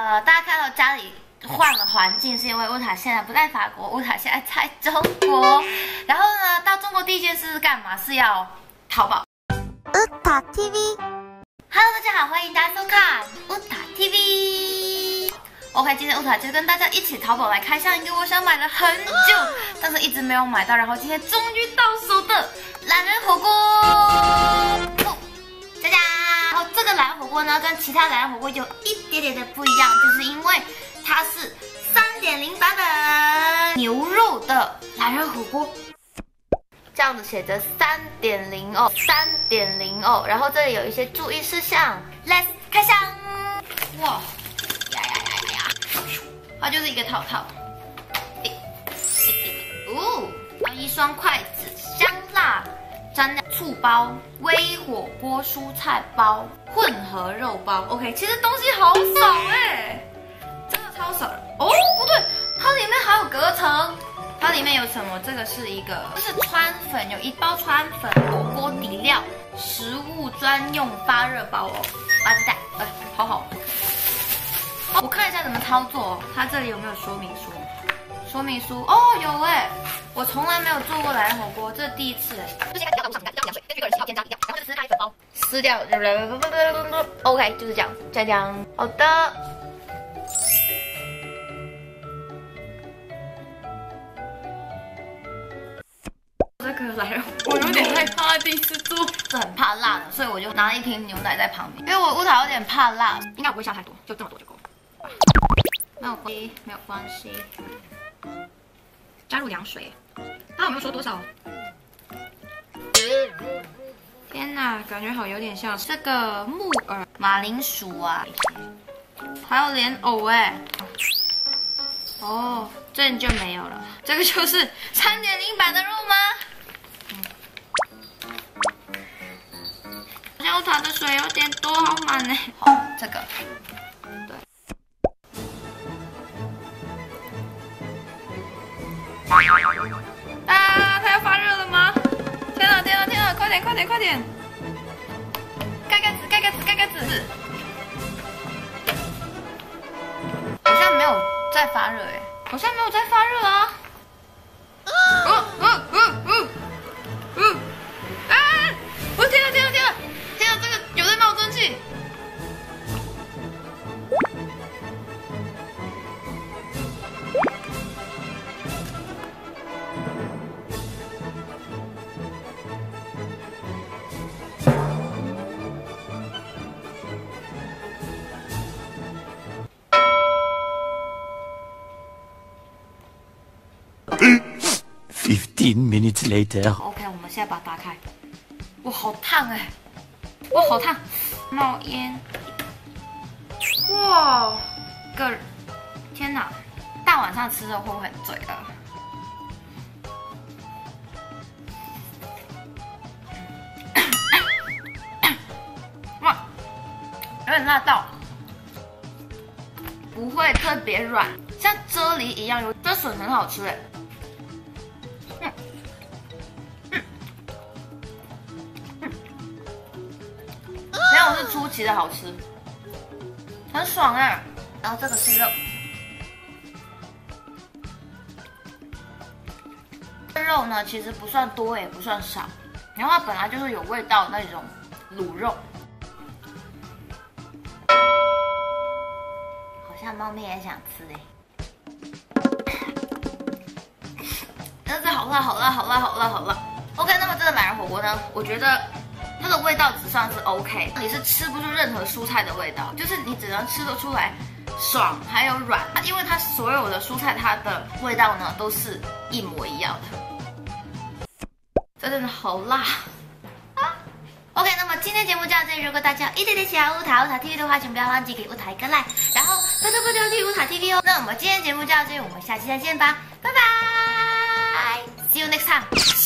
大家看到家里换了环境，是因为乌塔现在不在法国，乌塔现在在中国。然后呢，到中国第一件事是干嘛？是要淘宝。乌塔 TV。Hello， 大家好，欢迎大家收看乌塔 TV。OK， 今天乌塔就跟大家一起淘宝来开箱一个我想买了很久，但是一直没有买到，然后今天终于到手的懒人火锅。大家，然后这个懒人火锅呢，跟其他懒人火锅有一点点的不一样，就是因为它是3.0版本牛肉的懒人火锅。这样子写着3.0哦，3.0哦，然后这里有一些注意事项 ，Let's 开箱。哇，它就是一个套套，然后一双筷子，香辣蘸料醋包，微火锅蔬菜包，混合肉包。OK， 其实东西好少哎，真的超少的。哦，不对，它里面还有隔层。它里面有什么？这个是一个，这是川粉，有一包川粉，火锅底料，食物专用发热包哦，垃圾袋，好好。我看一下怎么操作哦，它这里有没有说明书？说明书哦，有哎，我从来没有做过懒人火锅，这是第一次哎。就先开始要倒入上米，再加水，根据个人喜好添加力量，然后就撕开粉包，撕掉，OK， 就是这样，再这样，好的。这个懒人我有点害怕，第一次做，是很怕辣的，所以我就拿了一瓶牛奶在旁边，因为我乌塔有点怕辣，应该不会下太多，就这么多就够了。没有关系，没有关系。加入凉水，他有没有说多少？天哪，感觉好有点像这个木耳、马铃薯啊，还有莲藕哎。哦，这就没有了，这个就是3.0版的肉吗？好像乌塔的水有点多，好满呢。好，这个，对。啊，它要发热了吗？天哪，天哪，天哪！快点，快点，快点！盖盖子，盖盖子，盖盖子！好像没有在发热哎，好像没有在发热啊！我天哪，天哪，天哪！天哪，这个有在冒蒸汽！ 15 minutes later. OK， 我们现在把它打开。哇，好烫哎！哇，好烫，冒烟。哇，天哪！大晚上吃的会不会很罪恶？哇，有点辣到，不会特别软，像啫喱一样，这笋很好吃哎。是出奇的好吃，很爽哎！然后这个是肉，肉呢其实不算多也不算少，然后它本来就是有味道的那种卤肉，好像猫咪也想吃哎，真是好辣好辣好辣好辣好辣 ！OK， 那么这个懒人火锅呢，我觉得它的味道只算是 OK， 你是吃不出任何蔬菜的味道，就是你只能吃得出来爽还有软，因为它所有的蔬菜它的味道呢都是一模一样的，这真的好辣啊 ！OK， 那么今天节目就到这里，如果大家一点点喜欢乌塔 TV 的话，请不要忘记给乌塔一个 like， 然后多多关注乌塔 TV 哦。那我们今天节目就到这里，我们下期再见吧，拜拜 ，See you next time。